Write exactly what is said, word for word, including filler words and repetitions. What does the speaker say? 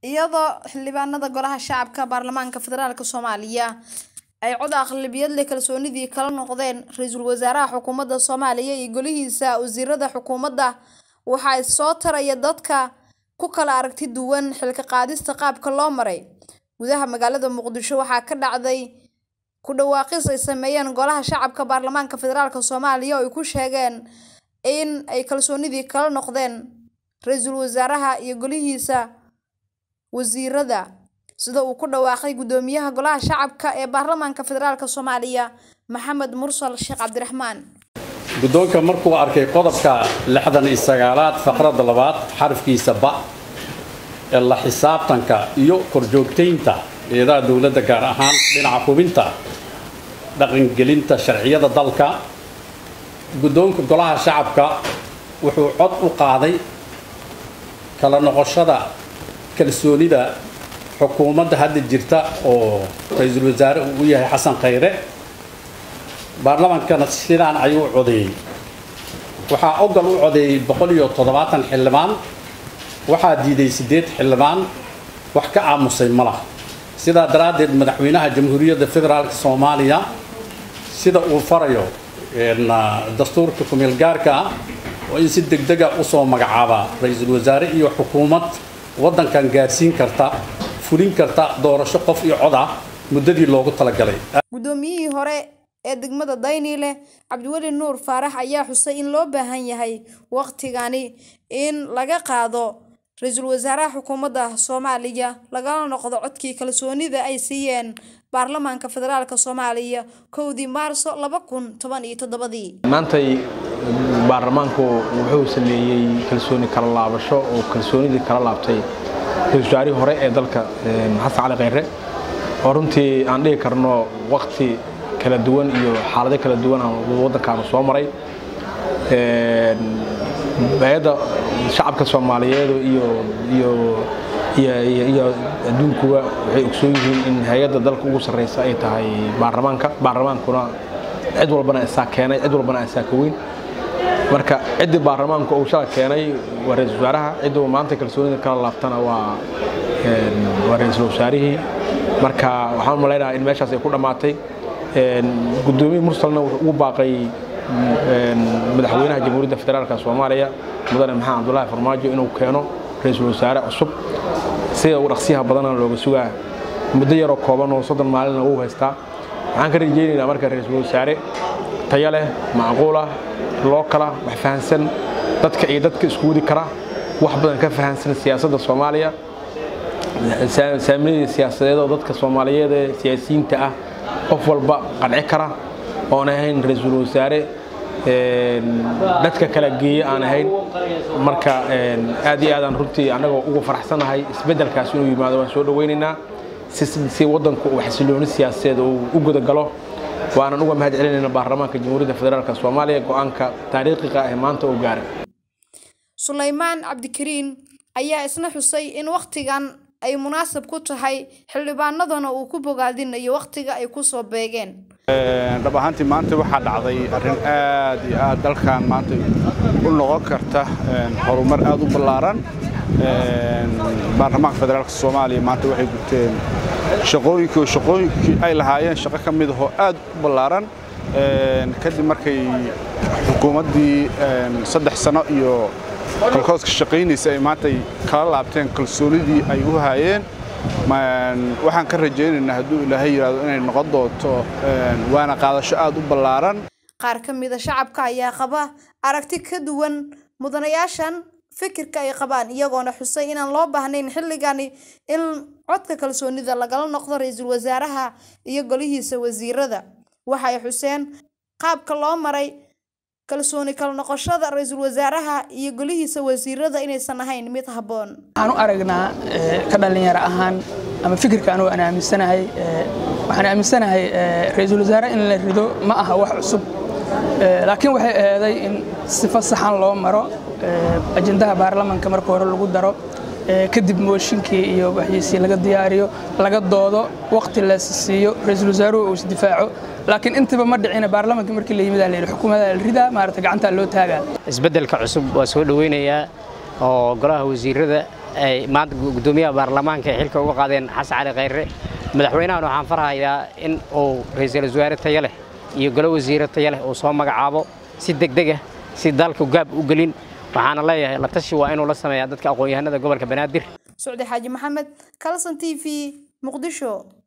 iyadoo xildhibaanada golaha shacabka baarlamaanka federaalka Soomaaliya ay cod aqlabiyad leh kalsoonidii kala noqdeen ra'iisul wasaaraha xukuumadda Soomaaliya iyo golihiisa wasiirada xukuumadda waxa ay soo taraya dadka ku kala aragti duwan xilka qaadista qaabka loo maray gudaha magaalada Muqdisho waxa ka dhacday ku dhawaaqis ay sameeyeen golaha shacabka baarlamaanka federaalka Soomaaliya oo ay ku sheegeen in ay kalsoonidii kala noqdeen ra'iisul wasaaraha iyo golihiisa wasiirada sida uu ku dhawaaqay gudoomiyaha golaha shacabka ee baarlamaanka federaalka Soomaaliya Maxamed Mursal Sheekh Cabdiraxmaan gudoonka markuu arkay qodobka lixdan iyo sagaalaad faqradda labaad xarafkiisa ba ee la xisaabtanka iyo korjoogteynta eedaha dawladda gaar ahaan dhinaca hubinta dhaqangelinta sharciyada dalka gudoonka golaha shacabka wuxuu cod u qaaday kala noqoshada kalsoonida xukuumadda hadda jirta oo ra'iisul wasaare uu yahay Xasan Khayre baarlamaankana sidaan ayuu codeeyay waxa ogal u codeeyay boqol iyo toddobaatan xildhibaan waxa diiday sideed xildhibaan wax ka aamusay malaha sida daraadeed madaxweynaha jamhuuriyadda federaalka Soomaaliya sida uu farayo in dastuurka ku meel gaarka oo in si degdeg ah u soo magacaaba ra'iisul wasaare iyo xukuumad wadankan gaarsiin karta fulin karta doorasho qof iyo cod ah muddadii loogu talagalay gudoomiyihii hore ee degmada Daynile Cabdiwali Nuur Faarax ayaa xusay in loo baahan yahay waqtigani in laga qaado ra'iisul wasaaraha xukuumadda Soomaaliya laga noqdo codkii kalsoonida ay siiyeen baarlamaanka federaalka Soomaaliya kowdii Maarso laba kun toban iyo toddoba maantay baarlamaanku wuxuu sameeyay kalsooni kala laabasho oo kalsoonidii kala laabtay ra'iisul wasaarihii hore ee dalka Xasan Cali Khayre oo runtii aan dhigi karno waqti kala duwan iyo xaalado kala duwan oo wadankan soo maray ee bayada shacabka Soomaaliyeed iyo iyo iyo iyo adduunku waxay ogsoon yihiin in hay'adda dalka ugu sareysa ay tahay baarlamaanka baarlamaankuna cid walbana isaa keenay cid walbana isaa ka weyn marka cid baarlamaanku uu shala keenay waa ra'iisul wasaaraha cid uu maanta kalsoonida kala laabtana waa een waa ra'iisul wasaarihii marka waxaan maleynayaa in meeshaas ay ku dhamaatay een gudoomiye Mursalna uu baaqay een madaxweynaha jamhuuriyadda federaalka Soomaaliya mudane Maxamed Abdullaahi Farmaajo inuu keeno ra'iisul wasaare cusub si uu dhaqsiyaha badan looga sugaa muddo yar oo kooban oo soddon maalin uu haystaa waxaan ka rajaynaynaa marka ra'iisul wasaare tayo leh macquul ah loo kala wax fahansan dadka iyo dadka isku wadi kara wax badan ka fahansan siyaasadda Soomaaliya saamiyada siyaasadeed oo dadka Soomaaliyeed ee siyaasiyiinta ah qof walba qanci kara oo ahayn ra'iisul wasaare ee dadka kala geeyay aan ahayn marka aad iyo aad aan runtii anaga ugu faraxsanahay isbedelkaas inuu yimaado waan soo dhaweynaynaa si wadanku uu xasilooni siyaasadeed u guda galo waana uga mahad celinaynaa baarlamaanka jamhuuriyadda federaalka Soomaaliya go'aanka taariikhiga ah maanta uu gaaray Suleymaan Cabdikariin ayaa isna xusay in waqtigan ay munaasab ku tahay xildhibaanadana uu ku bogaadinayo waqtiga ay ku soo beegeen ee dhab ahaantii maanta waxa dhacday arrin aad iyo aad dalkan maanta u noqon karta horumar aad u ballaaran ee baarlamaanka federaalka Soomaaliya maanta waxay gurteen shaqooyinkii shaqooyinkii ay lahaayeen shaqo ka mid ah oo aad u ballaaran ee kadib markay xukuumaddii saddex sano iyo kalkooska shaqeynaysa ay maanta kala laabteen kalsoonidii ay u hayeen waxaan ka rajaynaynaa hadduu Ilaahay yiraahdo inay noqon doonto waana qaadasho aad u ballaaran qaar ka mid ah shacabka ayaa qaba aragti ka duwan mudanayaashan fikirka ay qabaan iyagoona xusay inaan loo baahnayn xilligani in codka kalsoonida lagala noqdo ra'iisul wasaaraha iyo golihiisa wasiirada waxay xuseen qaabka loo maray kalsooni kala noqoshada ra'iisul wasaaraha iyo golihiisa wasiirada inaysan ahayn mid haboon aanu aragnaa ka dhalinyaro ahaan ama fikirka aanu aaminsanahay waxaan aaminsanahay ra'iisul wasaare in la rido ma aha wax cusub laakiin waxay ahaday in si fasaxan loo maro ajendaha baarlamaanka marka hore lagu daro kadib mooshinkii iyo waxyiisi laga diyaariyo laga doodo waqti la siiyo ra'iisul wasaaruhu uu isdifaaco laakiin intaba ma dhicina baarlamaanka markii la yimid la xukuumadda la rida maarta gacanta loo taagaa isbedelka cusub waa soo dhaweynaya oo golaha wasiirada ay maanta gudoomiyaha baarlamaanka xilka uga qaadeen Xasan Cali Khayre madaxweynaha waxaan farahayaa in uu ra'iisul wasaare tayo leh iyo golo wasiir tayo leh oo soo magacaabo si degdeg ah si dalku gaab u galin waxaana leeyahay la tashi waa inuu la sameeyaa dadka aqoon-yahanada gobolka Banaadir Saudi Xaaji Maxamed Kalson T V Muqdisho.